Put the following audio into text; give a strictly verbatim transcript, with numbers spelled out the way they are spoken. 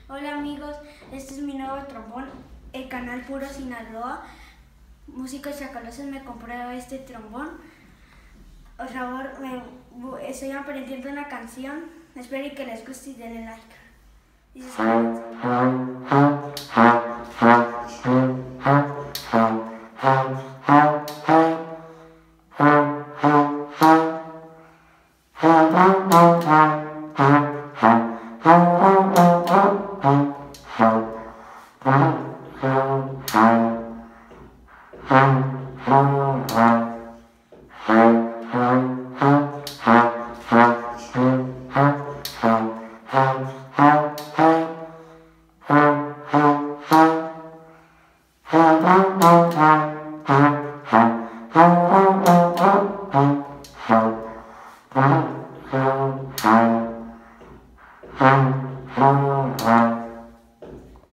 Hola amigos, este es mi nuevo trombón, el canal Puro Sinaloa. Músicos Chacalosos me compró este trombón. Por favor, me, estoy aprendiendo una canción. Espero que les guste y denle like. Y Thank you.